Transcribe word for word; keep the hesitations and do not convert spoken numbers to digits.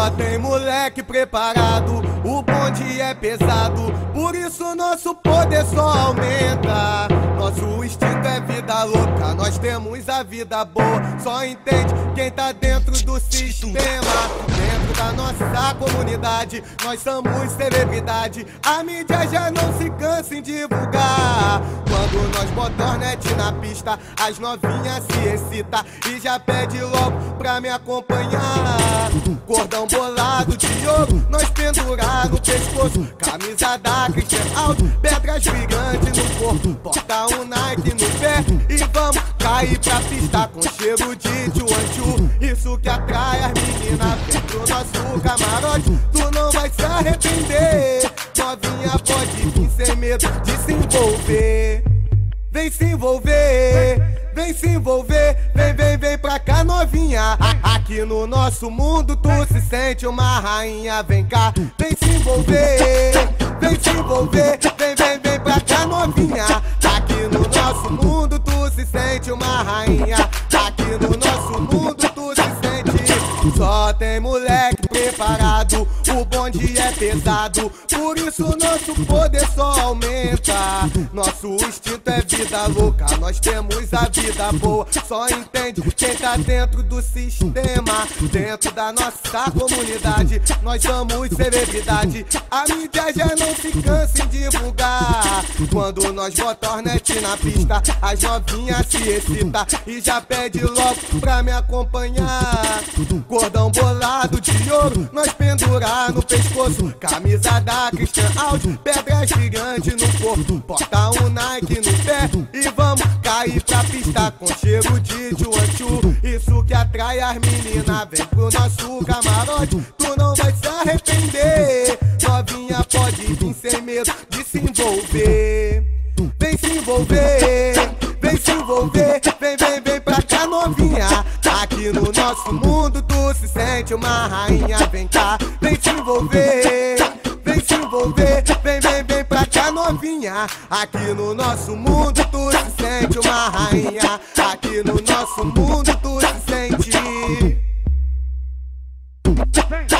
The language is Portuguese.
Só tem moleque preparado, o bonde é pesado, por isso nosso poder só aumenta. Nosso instinto é vida louca, nós temos a vida boa. Só entende quem tá dentro do sistema. Dentro da nossa comunidade, nós somos celebridade. A mídia já não se cansa em divulgar. Quando nós botamos net na pista, as novinhas se excita e já pede logo pra me acompanhar. Cordão bolado de ouro, nós pendurar no pescoço. Camisa da Christian Alto, pedras gigantes no corpo. Bota um Nike no pé e vamos cair pra pista com cheiro de tchuanchu. Isso que atrai as meninas, vem pro nosso camarote, tu não vai se arrepender. Novinha pode vir sem medo de se envolver. Vem se envolver, vem se envolver, vem, vem, vem pra cá novinha. Aqui no nosso mundo tu se sente uma rainha, vem cá, vem se envolver, vem se envolver, vem, vem, vem pra cá novinha. Aqui no nosso mundo tu se sente uma rainha, aqui no nosso mundo tu se sente. Só tem moleque preparado, o bonde é pesado, por isso nosso poder só aumenta. Nosso instinto é vida louca, nós temos a vida boa. Só entende quem tá dentro do sistema. Dentro da nossa comunidade, nós somos celebridade. A mídia já não se cansa em divulgar. Quando nós botamos net na pista, as novinhas se excita e já pede logo pra me acompanhar. Cordão bolado de ouro, nós pendurar no pescoço. Camisa da Christian Alto, pedras gigantes no corpo. Bota um Nike no pé e vamos cair pra pista com cheiro de tchuanchu. Isso que atrai as meninas, vem pro nosso camarote, tu não vai se arrepender. Novinha pode vir sem medo de se envolver. Vem se envolver, vem se envolver, vem, vem, vem pra cá novinha. Aqui no nosso mundo tu se sente uma rainha, vem cá, vem se envolver, vem se envolver, vem, vem, vem pra cá novinha. Aqui no nosso mundo tu se sente uma rainha, aqui no nosso mundo tu se sente.